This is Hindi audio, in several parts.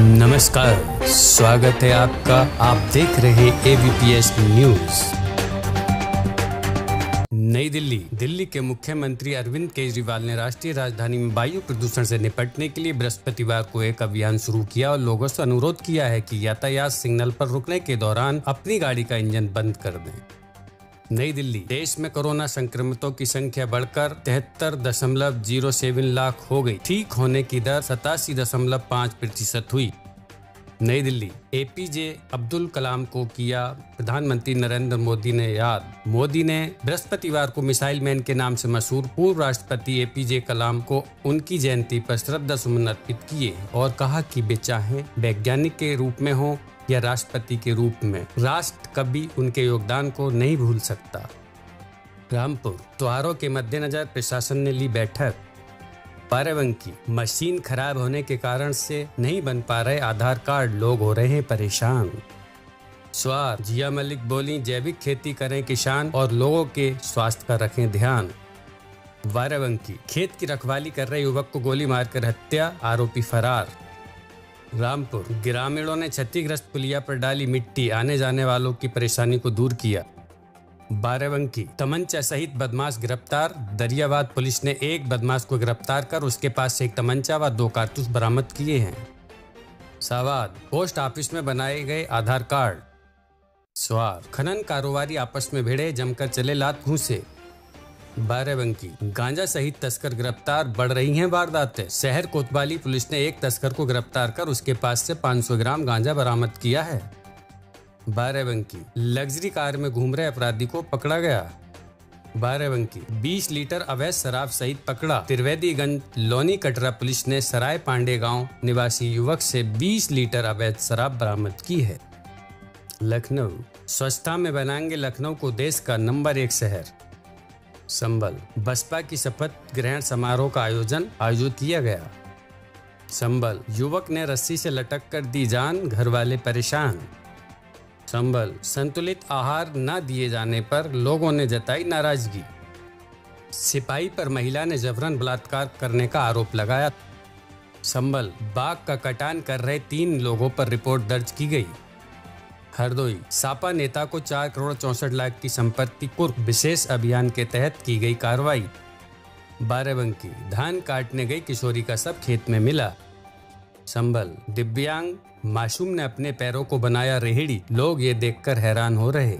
नमस्कार, स्वागत है आपका। आप देख रहे हैं ABPS न्यूज। नई दिल्ली के मुख्यमंत्री अरविंद केजरीवाल ने राष्ट्रीय राजधानी में वायु प्रदूषण से निपटने के लिए बृहस्पतिवार को एक अभियान शुरू किया और लोगों से अनुरोध किया है कि यातायात सिग्नल पर रुकने के दौरान अपनी गाड़ी का इंजन बंद कर दें। नई दिल्ली। देश में कोरोना संक्रमितों की संख्या बढ़कर 73.07 लाख हो गई। ठीक होने की दर 87.5% हुई। नई दिल्ली। APJ अब्दुल कलाम को किया प्रधानमंत्री नरेंद्र मोदी ने याद। मोदी ने बृहस्पतिवार को मिसाइल मैन के नाम से मशहूर पूर्व राष्ट्रपति APJ कलाम को उनकी जयंती पर श्रद्धा सुमन अर्पित किए और कहा कि वे चाहे वैज्ञानिक के रूप में हो या राष्ट्रपति के रूप में, राष्ट्र कभी उनके योगदान को नहीं भूल सकता। रामपुर। त्योहारों के मद्देनजर प्रशासन ने ली बैठक। बाराबंकी। मशीन खराब होने के कारण से नहीं बन पा रहे आधार कार्ड, लोग हो रहे हैं परेशान। स्वार। जिया मलिक बोली, जैविक खेती करें किसान और लोगों के स्वास्थ्य का रखें ध्यान। बाराबंकी। खेत की रखवाली कर रहे युवक को गोली मारकर हत्या, आरोपी फरार। रामपुर। ग्रामीणों ने क्षतिग्रस्त पुलिया पर डाली मिट्टी, आने जाने वालों की परेशानी को दूर किया। बाराबंकी। तमंचा सहित बदमाश गिरफ्तार। दरियाबाद पुलिस ने एक बदमाश को गिरफ्तार कर उसके पास से एक तमंचा व 2 कारतूस बरामद किए हैं। सावाद। पोस्ट ऑफिस में बनाए गए आधार कार्ड। स्वार। खनन कारोबारी आपस में भिड़े, जमकर चले लात घूंसे। बाराबंकी। गांजा सहित तस्कर गिरफ्तार, बढ़ रही हैं वारदातें। शहर कोतवाली पुलिस ने एक तस्कर को गिरफ्तार कर उसके पास से 500 ग्राम गांजा बरामद किया है। बाराबंकी। लग्जरी कार में घूम रहे अपराधी को पकड़ा गया। बाराबंकी। 20 लीटर अवैध शराब सहित पकड़ा। त्रिवेदीगंज लोनी कटरा पुलिस ने सराय पांडे गांव निवासी युवक से 20 लीटर अवैध शराब बरामद की है। लखनऊ। स्वच्छता में बनाएंगे लखनऊ को देश का नंबर 1 शहर। संभल। बसपा की शपथ ग्रहण समारोह का आयोजित किया गया। संभल। युवक ने रस्सी से लटक कर दी जान, घर वाले परेशान। संभल। संतुलित आहार न दिए जाने पर लोगों ने जताई नाराजगी। सिपाही पर महिला ने जबरन बलात्कार करने का आरोप लगाया। संभल। बाघ का कटान कर रहे 3 लोगों पर रिपोर्ट दर्ज की गई। हरदोई। सापा नेता को 4 करोड़ 64 लाख की संपत्ति कुर्क, विशेष अभियान के तहत की गई कार्रवाई। बाराबंकी। धान काटने गई किशोरी का शव खेत में मिला। संभल। दिव्यांग मासूम ने अपने पैरों को बनाया रेहड़ी, लोग ये देखकर हैरान हो रहे।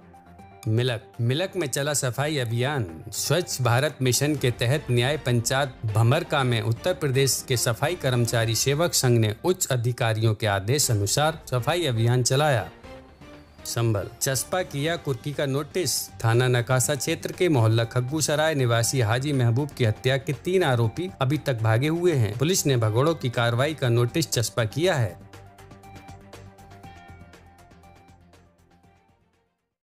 मिलक में चला सफाई अभियान। स्वच्छ भारत मिशन के तहत न्याय पंचायत भमरका में उत्तर प्रदेश के सफाई कर्मचारी सेवक संघ ने उच्च अधिकारियों के आदेश अनुसार सफाई अभियान चलाया। संभल। चस्पा किया कुर्की का नोटिस। थाना नकासा क्षेत्र के मोहल्ला खग्गू सराय निवासी हाजी महबूब की हत्या के 3 आरोपी अभी तक भागे हुए हैं। पुलिस ने भगोड़ों की कार्रवाई का नोटिस चस्पा किया है।